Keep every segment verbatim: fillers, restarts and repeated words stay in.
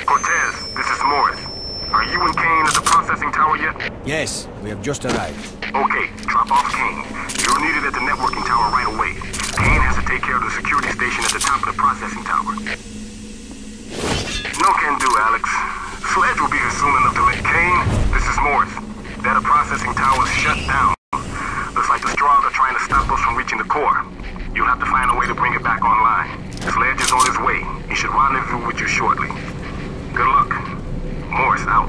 Cortez, this is Morris. Are you and Kane at the processing tower yet? Yes, we have just arrived. Okay, drop off Kane. You're needed at the networking tower right away. Kane has to take care of the security station at the top of the processing tower. No can do, Alex. Sledge will be here soon enough to let Kane, this is Morris. Data processing tower's shut down. Looks like the Strahls are trying to stop us from reaching the core. You'll have to find a way to bring it back online. Sledge is on his way. He should rendezvous with you shortly. Good luck. Morris out.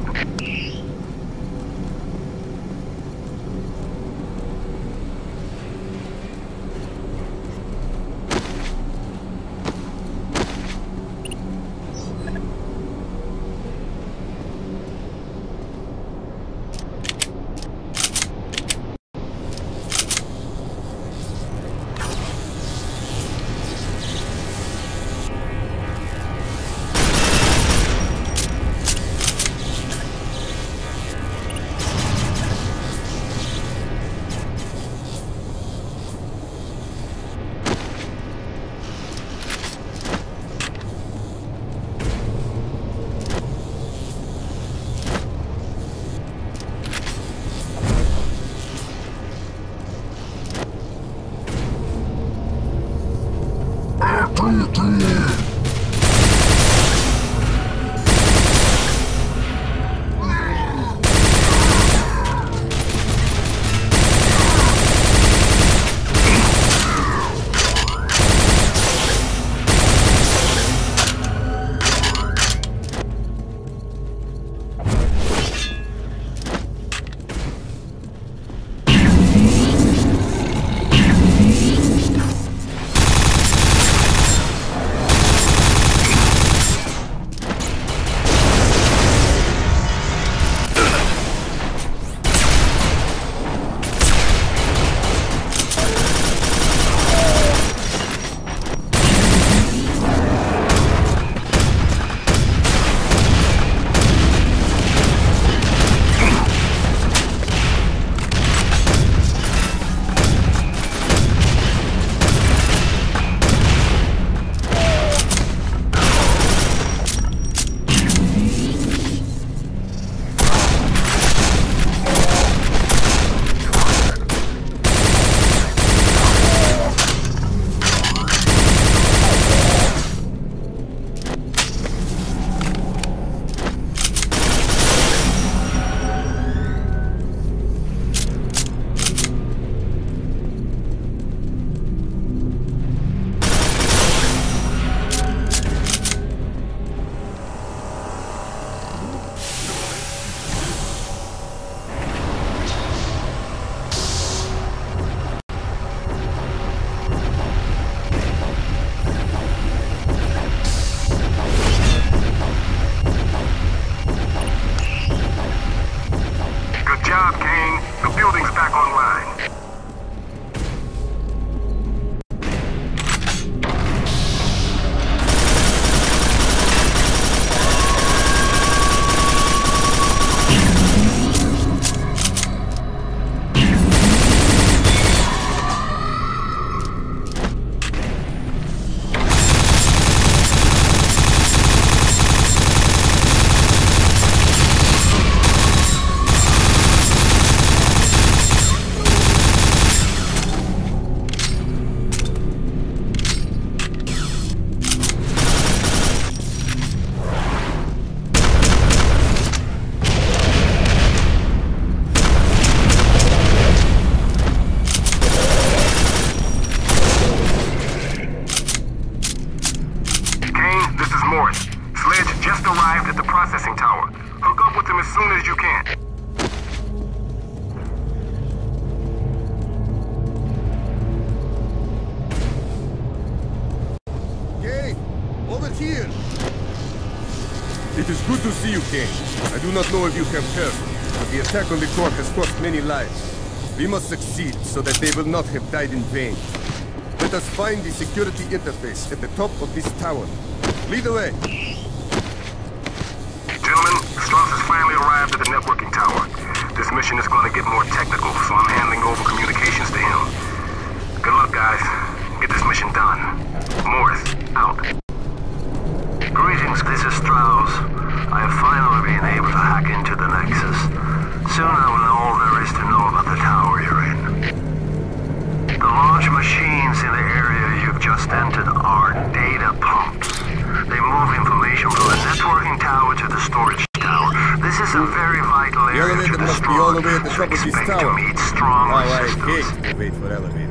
It is good to see you, Kane. I do not know if you have heard, but the attack on the core has cost many lives. We must succeed so that they will not have died in vain. Let us find the security interface at the top of this tower. Lead the way. Gentlemen, Strauss has finally arrived at the networking tower. This mission is going to get more technical, so I'm handing over communications to him. Good luck, guys. Get this mission done. Morris, out. Greetings, this is Strauss. launch machines in the area you've just entered are data pumps. They move information from the networking tower to the storage tower. This is a very vital The area elevator to must be destroy, all the way at the so top of this expect to tower. meet strong How I resistance. hate to wait for elevators.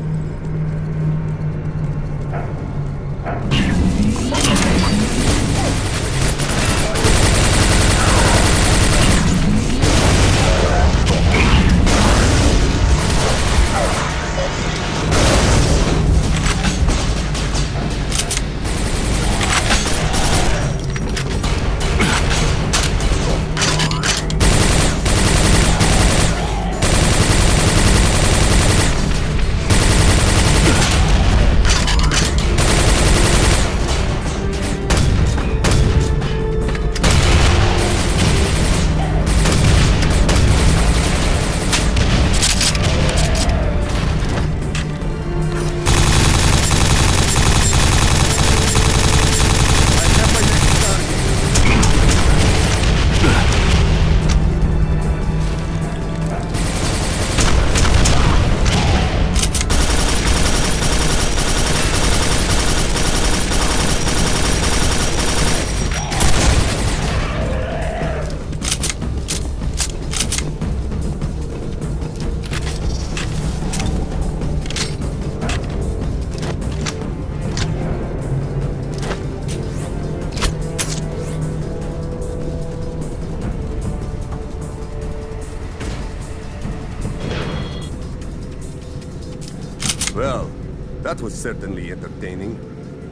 Well, that was certainly entertaining.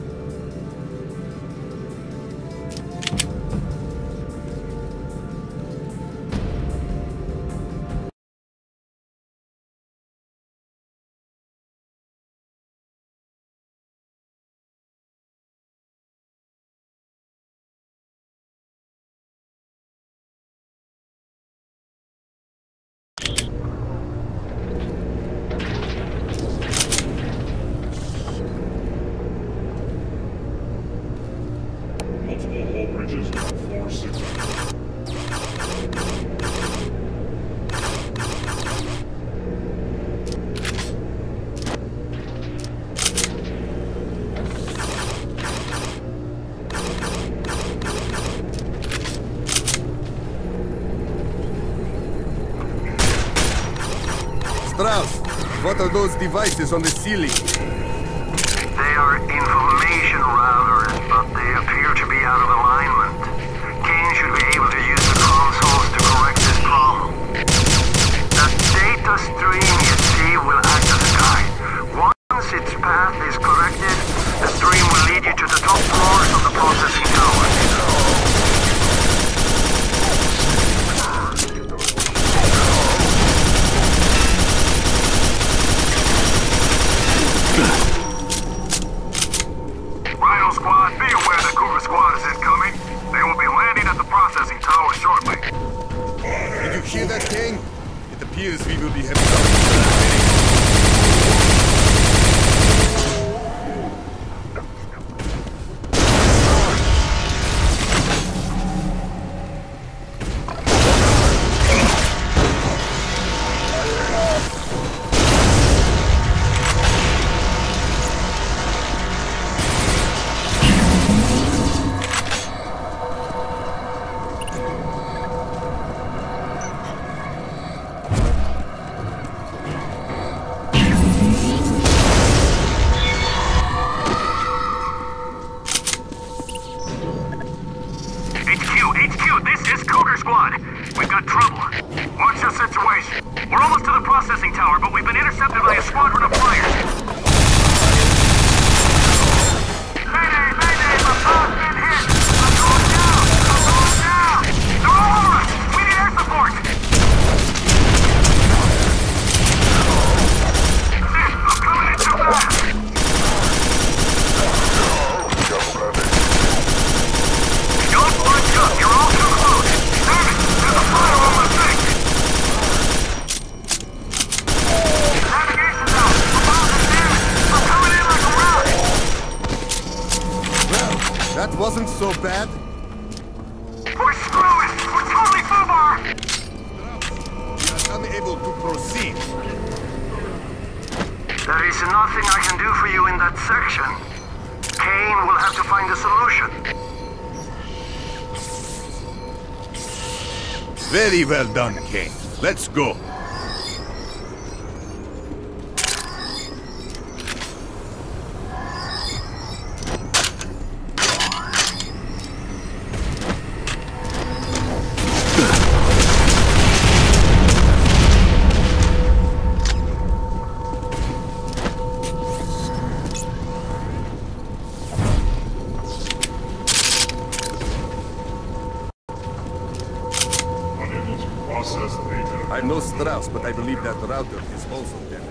Strauss, what are those devices on the ceiling? They are information routers, but they appear to be out of alignment. Kane should be able to use the consoles to correct this problem. The data stream you see will act as a guide. Once its path is corrected, the stream will lead you to the top floors of the processing tower. Rhino Squad, be aware that Cougar Squad is incoming. They will be landing at the processing tower shortly. Did you hear that, Kane? It appears we will be heading out. Wasn't so bad. We're screwed! We're totally FUBAR! We are unable to proceed. There is nothing I can do for you in that section. Kane will have to find a solution. Very well done, Kane. Let's go. I know Strauss, but I believe that router is also damaged.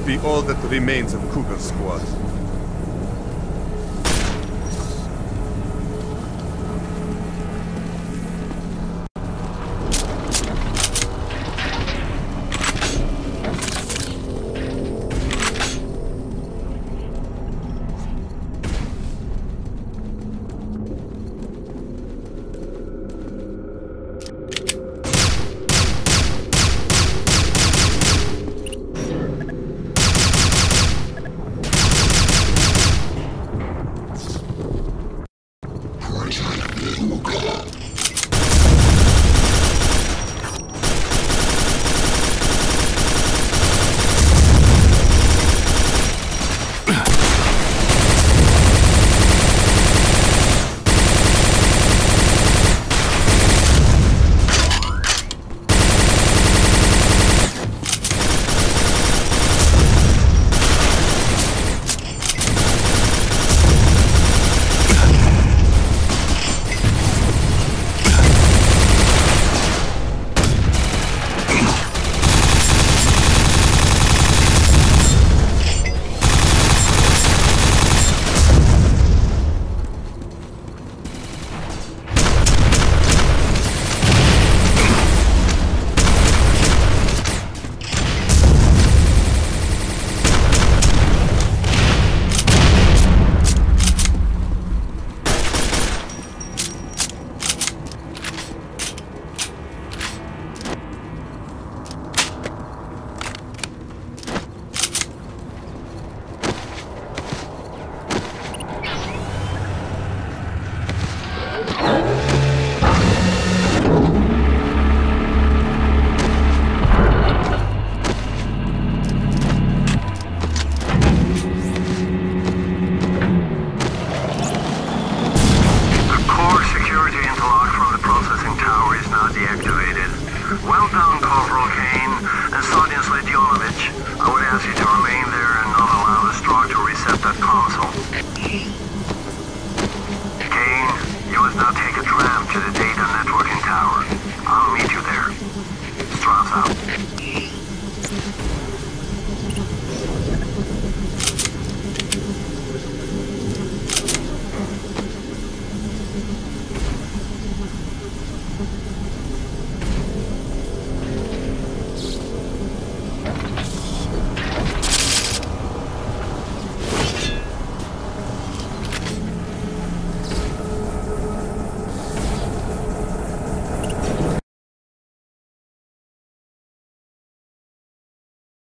be all that remains of Cougar Squad.